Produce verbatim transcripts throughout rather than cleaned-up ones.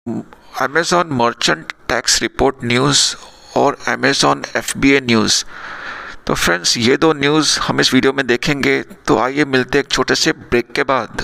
Amazon merchant tax report news और Amazon FBA news. तो friends, ये दो न्यूज़ हम इस वीडियो में देखेंगे। तो आइए मिलते हैं एक छोटे से ब्रेक के बाद।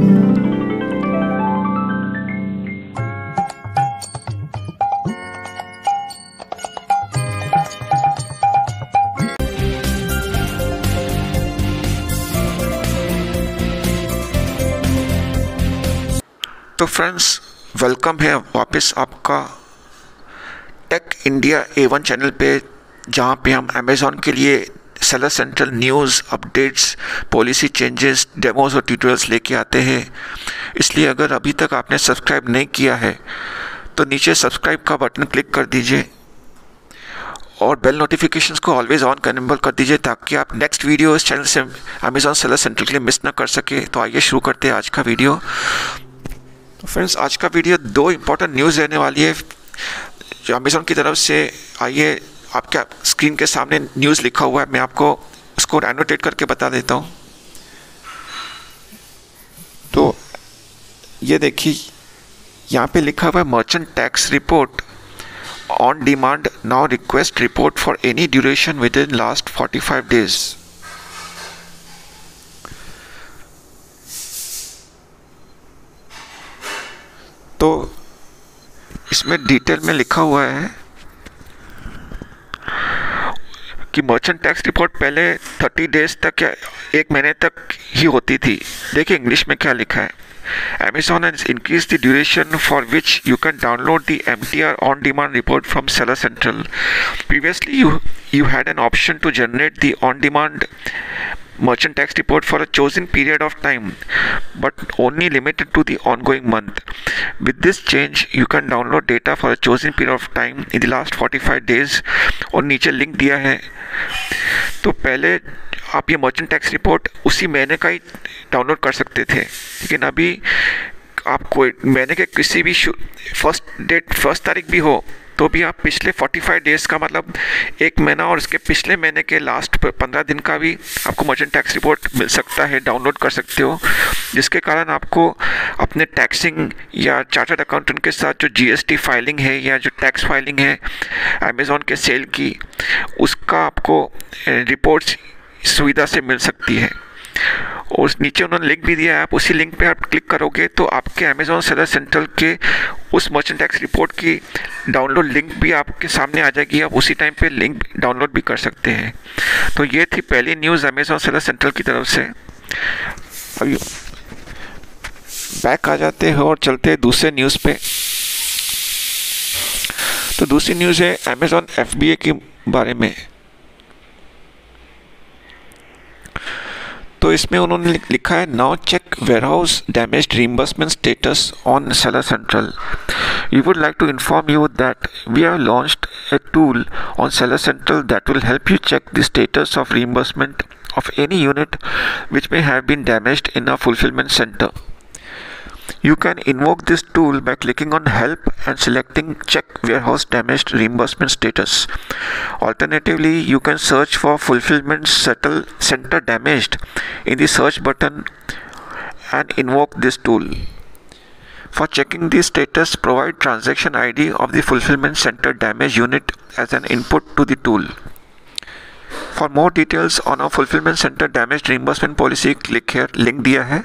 तो फ्रेंड्स, वेलकम है वापस आपका tech India A one channel पे, जहाँ पे हम अमेज़ॉन के लिए seller central news, updates, policy changes, demos और ट्यूटोरियल्स लेके आते हैं। इसलिए अगर अभी तक आपने सब्सक्राइब नहीं किया है तो नीचे सब्सक्राइब का बटन क्लिक कर दीजिए और बेल नोटिफिकेशंस को ऑलवेज ऑन करने कर दीजिए, ताकि आप नेक्स्ट वीडियो इस चैनल से अमेज़ॉन सेलर सेंट्रल के लिए मिस ना कर सके। तो आइए शुरू करते हैं आज का वीडियो। तो फ्रेंड्स, आज का वीडियो दो इम्पॉर्टेंट न्यूज़ रहने वाली है जो अमेज़ॉन की तरफ से। आइए, आपके स्क्रीन के सामने न्यूज़ लिखा हुआ है, मैं आपको उसको एनोटेट करके बता देता हूँ। तो ये देखिए, यहाँ पे लिखा हुआ है merchant tax report on demand, now request report for any duration within last forty five days. तो इसमें डिटेल में लिखा हुआ है कि मर्चेंट टैक्स रिपोर्ट पहले थर्टी डेज तक या एक महीने तक ही होती थी। देखिए इंग्लिश में क्या लिखा है। Amazon has increased the duration for which you can download the M T R on-demand report from Seller Central. Previously, you you had an option to generate the on-demand merchant tax report for a chosen period of time, but only limited to the ongoing month. With this change, you can download data for a chosen period of time in the last forty-five days. और नीचे link दिया है। तो पहले आप ये merchant tax report उसी महीने का ही डाउनलोड कर सकते थे, लेकिन अभी आप कोई महीने के किसी भी फर्स्ट डेट फर्स्ट तारीख भी हो तो भी आप पिछले पैंतालीस डेज़ का, मतलब एक महीना और उसके पिछले महीने के लास्ट पंद्रह दिन का भी आपको मर्चेंट टैक्स रिपोर्ट मिल सकता है, डाउनलोड कर सकते हो। जिसके कारण आपको अपने टैक्सिंग या चार्टर्ड अकाउंटेंट के साथ जो जीएसटी फाइलिंग है या जो टैक्स फाइलिंग है अमेज़ॉन के सेल की, उसका आपको रिपोर्ट्स सुविधा से मिल सकती है। और नीचे उन्होंने लिंक भी दिया है, आप उसी लिंक पे आप क्लिक करोगे तो आपके अमेज़ॉन सेलर सेंट्रल के उस मर्चेंट टैक्स रिपोर्ट की डाउनलोड लिंक भी आपके सामने आ जाएगी। आप उसी टाइम पे लिंक डाउनलोड भी कर सकते हैं। तो ये थी पहली न्यूज़ अमेज़ॉन सेलर सेंट्रल की तरफ से। अभी बैक आ जाते हैं और चलते हैं दूसरे न्यूज़ पे। तो दूसरी न्यूज़ है अमेज़ॉन एफबीए के बारे में। तो इसमें उन्होंने लिखा है, now check warehouse damaged reimbursement status on seller central. We would like to inform you that we have launched a tool on Seller Central that will help you check the status of reimbursement of any unit which may have been damaged in a fulfillment center. You can invoke this tool by clicking on Help and selecting Check Warehouse Damaged Reimbursement Status. Alternatively, you can search for Fulfillment Settle Center Damaged in the search button and invoke this tool. For checking the status, provide transaction I D of the Fulfillment Center Damaged unit as an input to the tool. For more details on our Fulfillment Center Damaged Reimbursement Policy, click here, link दिया है।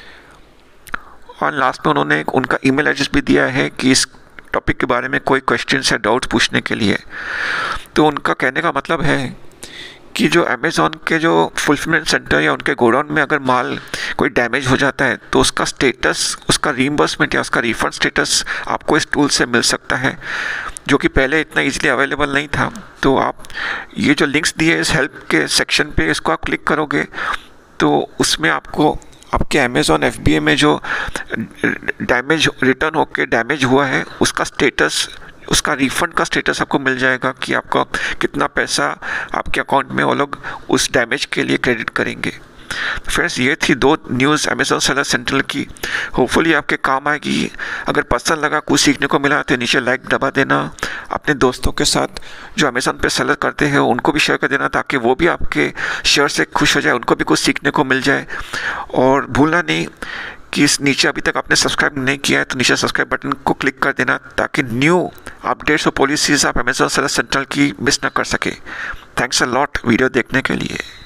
और last में उन्होंने उनका email address भी दिया है कि इस टॉपिक के बारे में कोई क्वेश्चंस या डाउट्स पूछने के लिए। तो उनका कहने का मतलब है कि जो अमेज़ॉन के जो फुलफिलमेंट सेंटर या उनके गोडाउन में अगर माल कोई डैमेज हो जाता है तो उसका स्टेटस, उसका रीइंबर्समेंट या उसका रिफ़ंड स्टेटस आपको इस टूल से मिल सकता है, जो कि पहले इतना इजीली अवेलेबल नहीं था। तो आप ये जो लिंक्स दिए इस हेल्प के सेक्शन पे, इसको आप क्लिक करोगे तो उसमें आपको आपके अमेज़ॉन एफबीए में जो डैमेज रिटर्न होके डैमेज हुआ है उसका स्टेटस, उसका रिफ़ंड का स्टेटस आपको मिल जाएगा कि आपका कितना पैसा आपके अकाउंट में वो लोग उस डैमेज के लिए क्रेडिट करेंगे। फ्रेंड्स, ये थी दो न्यूज़ अमेज़ॉन सेलर सेंट्रल की। होपफुली आपके काम आएगी। अगर पसंद लगा, कुछ सीखने को मिला तो नीचे लाइक दबा देना। अपने दोस्तों के साथ जो अमेज़ॉन पे सेलर करते हैं उनको भी शेयर कर देना, ताकि वो भी आपके शेयर से खुश हो जाए, उनको भी कुछ सीखने को मिल जाए। और भूलना नहीं कि इस नीचे अभी तक आपने सब्सक्राइब नहीं किया है तो नीचे सब्सक्राइब बटन को क्लिक कर देना, ताकि न्यू अपडेट्स और पॉलिसीज़ आप अमेजोन सेलर सेंट्रल की मिस ना कर सके। थैंक्स अ लॉट वीडियो देखने के लिए।